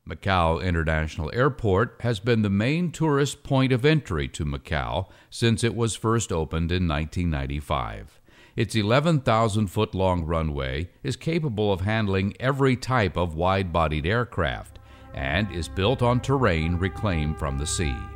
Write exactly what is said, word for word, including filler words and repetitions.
Macau International Airport has been the main tourist point of entry to Macau since it was first opened in nineteen ninety-five. Its eleven thousand foot long runway is capable of handling every type of wide-bodied aircraft and is built on terrain reclaimed from the sea.